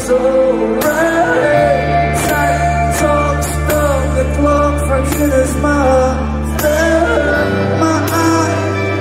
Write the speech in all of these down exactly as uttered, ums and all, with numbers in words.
so right. Tight talk, stuff, the clock fraction is my my eye.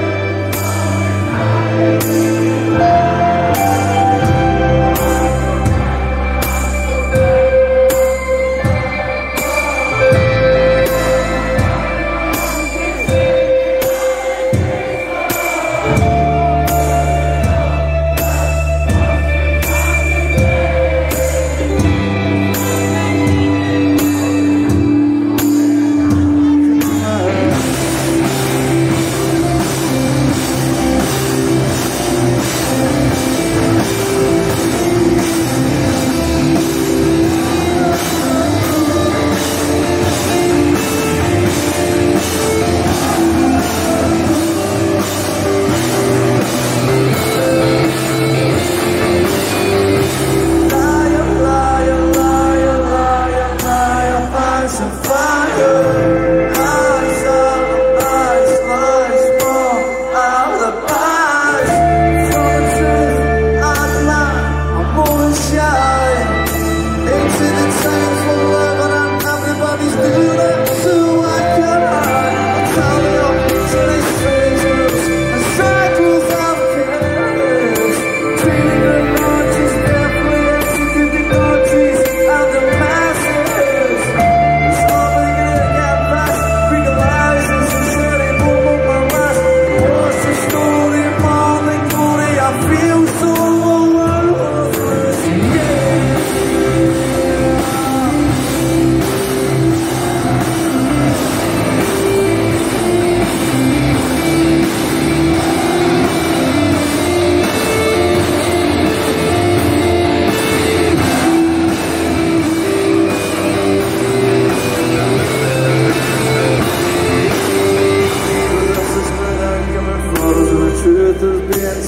Truth is being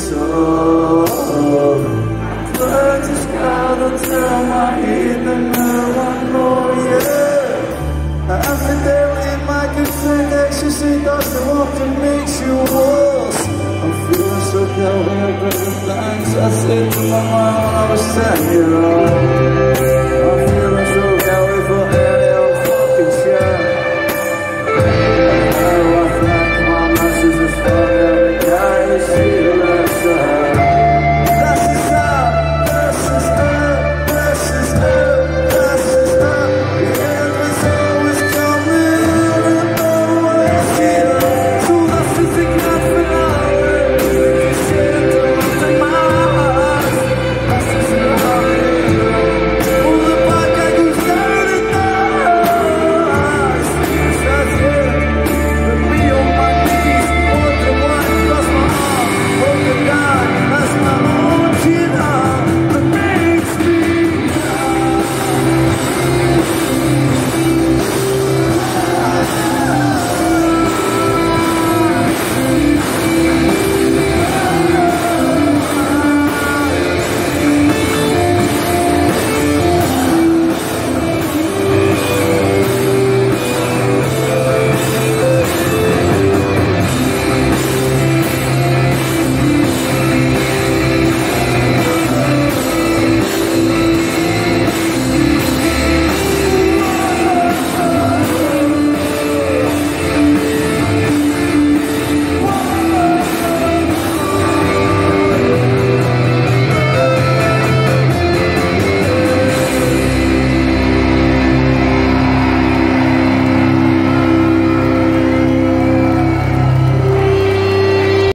told, but just gotta tell my head the mirror I know, yeah. Every day in my good friend ecstasy doesn't often makes you worse. I'm feeling so cold, but the things I said to my mind when I was ten years old.